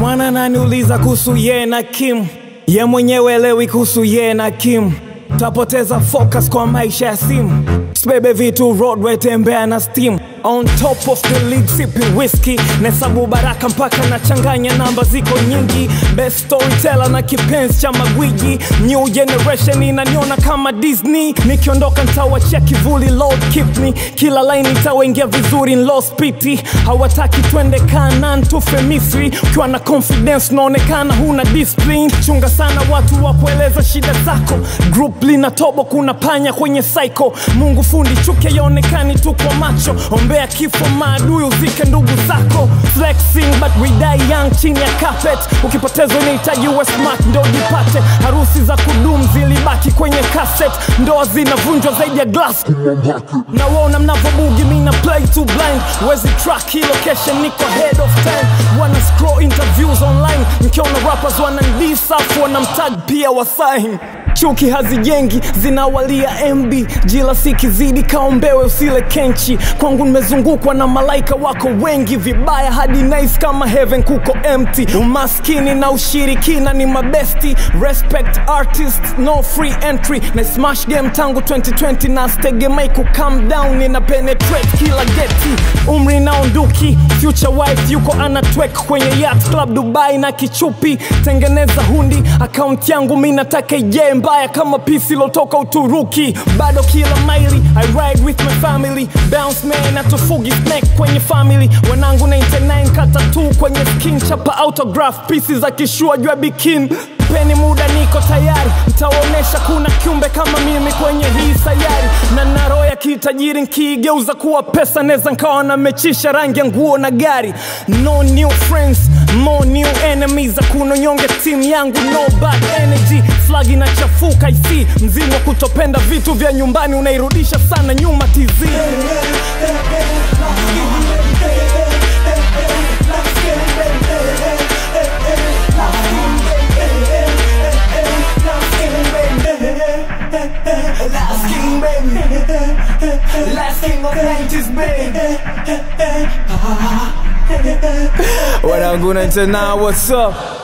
Wananiuliza kuhusu ye na Kim, ye mwenyewe elewi kuhusu ye na Kim. Tapoteza focus kwa maisha ya simu, sibebe vitu roadway, tembea na steam. On top of the lead sipping whiskey, nesabu baraka mpaka na changanya namba ziko nyingi. Best storyteller na kipenzi cha magwiji. New generation inaniona kama Disney. Nikiondoka nitawachia kivuli, Lord keep me. Kila line itawaingia vizuri in lost pity. Hawataki twende Kanaan tufe Misri. Ukiwa na confidence unaonekana huna discipline. Chunga sana watu wa kueleza shida zako. Group lina tobo, kuna panya kwenye psycho. Mungu fundi chuke yaonekani tu kwa macho. Ombea kifo maadui uzike ndugu zako. Flexing but we die young chini ya carpet. Ukipoteza unahitaji uwe smart ndo jipate. Harusi za kudumu zilibaki kwenye cassette. Ndoa zinavunjwa zaidi ya glass. Na waona mnavobugi mina play too blind. Wezi track hii location niko head of time. Wana scroll interviews online. Mkiona rappers wanandisafu wanamtag pia wasign. Chuki hazijengi, zinawalia MB. Jila sikizidi kaombewe usile kenchi. Kwangu nimezungukwa na malaika wako wengi. Vibaya hadi nice kama heaven kuko empty. Umaskini na ushirikina ni mabesti. Respect artists, no free entry. Na smash game tangu 2020 na stegemai ku calm down. Nina penetrate kila geti. Umri na unduki, future wife yuko anatwek kwenye yacht club Dubai na kichupi. Tengeneza hundi, account yangu minataka ije mbaya kama pisi lotoka Uturuki. Bado kila maili, I ride with my family. Bounce man atufugi snack kwenye family. Wanangu 99 kata tu kwenye skin. Chapa autograph pieces za kishua jua bikini. Peni muda niko tayari, nitaonesha kuna kiumbe kama mimi kwenye hii sayari. Na naro ya kitajiri nkigeuza kuwa pesa, neza nkawa na mechisha rangi ya nguo na gari. No new friends, more new enemies. Hakuna nyonge team yangu, no bad energy. Flag inachafuka isi, mzimu wa kutopenda vitu vya nyumbani unairudisha sana nyuma TZ. Last king, baby. Last king of 90s, baby. What I'm gonna do now, what's up?